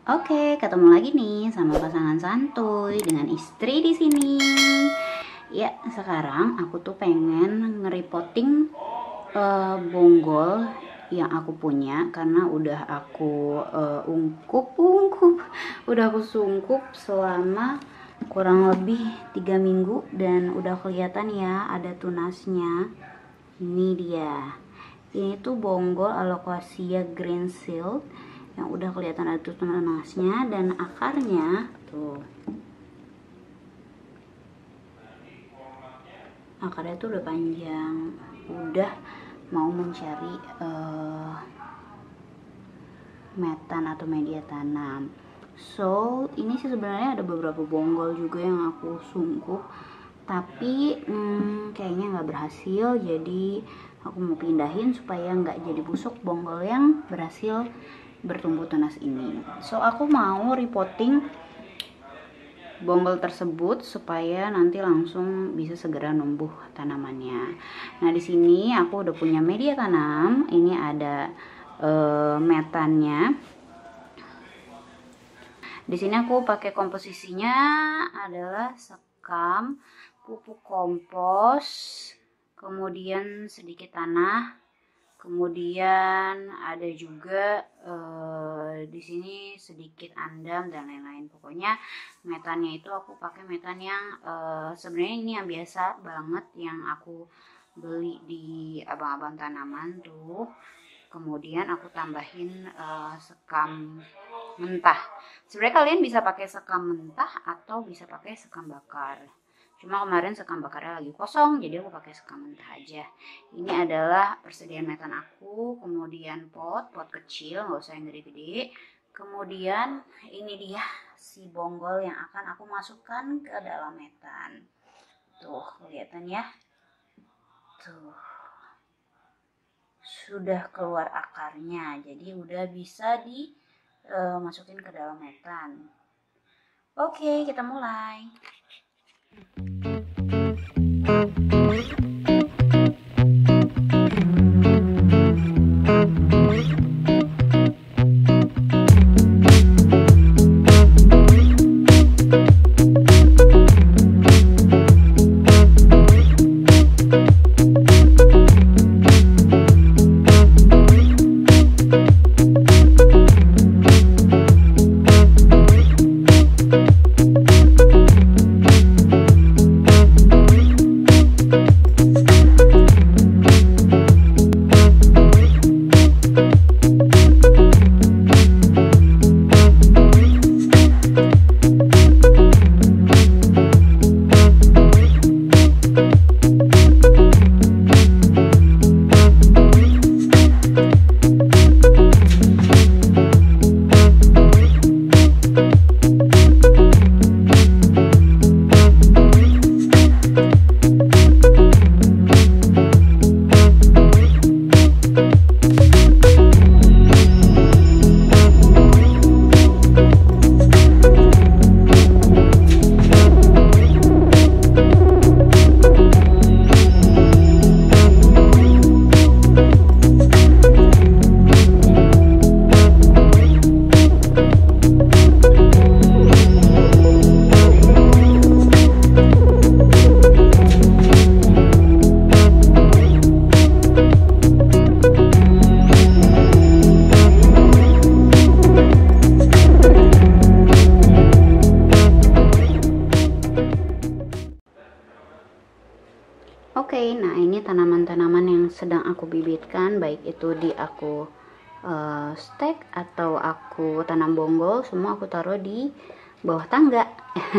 Oke, ketemu lagi nih sama pasangan santuy dengan istri di sini. Ya, sekarang aku tuh pengen ngerepotting bonggol yang aku punya karena udah aku udah aku sungkup selama kurang lebih 3 minggu dan udah kelihatan ya ada tunasnya. Ini dia. Ini tuh bonggol Alocasia green seal yang udah kelihatan ada tunasnya dan akarnya tuh. Akarnya tuh udah panjang, udah mau mencari metan atau media tanam. So ini sih sebenarnya ada beberapa bonggol juga yang aku sungkup, tapi kayaknya nggak berhasil, jadi aku mau pindahin supaya nggak jadi busuk bonggol yang berhasil bertumbuh tunas ini. So aku mau repotting bonggol tersebut supaya nanti langsung bisa segera numbuh tanamannya. Nah di sini aku udah punya media tanam. Ini ada metannya. Di sini aku pakai komposisinya adalah sekam, pupuk kompos, kemudian sedikit tanah, kemudian ada juga di sini sedikit andam dan lain-lain. Pokoknya metannya itu aku pakai metan yang sebenarnya ini yang biasa banget yang aku beli di abang-abang tanaman tuh. Kemudian aku tambahin sekam mentah. Sebenarnya kalian bisa pakai sekam mentah atau bisa pakai sekam bakar. Cuma kemarin sekam bakarnya lagi kosong, jadi aku pakai sekam mentah aja. Ini adalah persediaan metan aku, kemudian pot kecil, nggak usah yang gede-gede. Kemudian ini dia si bonggol yang akan aku masukkan ke dalam metan. Tuh, kelihatan ya. Tuh. Sudah keluar akarnya, jadi udah bisa dimasukin ke dalam metan. Oke, kita mulai. Oke, nah ini tanaman-tanaman yang sedang aku bibitkan, baik itu di aku stek atau aku tanam bonggol, semua aku taruh di bawah tangga.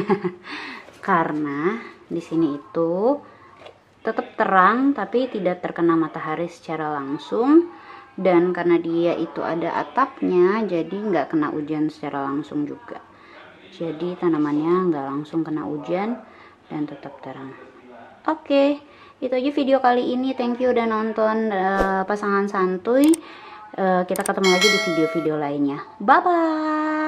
Karena di sini itu tetap terang tapi tidak terkena matahari secara langsung, dan karena dia itu ada atapnya, jadi nggak kena hujan secara langsung juga. Jadi tanamannya nggak langsung kena hujan dan tetap terang. Oke, itu aja video kali ini. Thank you udah nonton pasangan santuy. Kita ketemu lagi di video-video lainnya. Bye bye.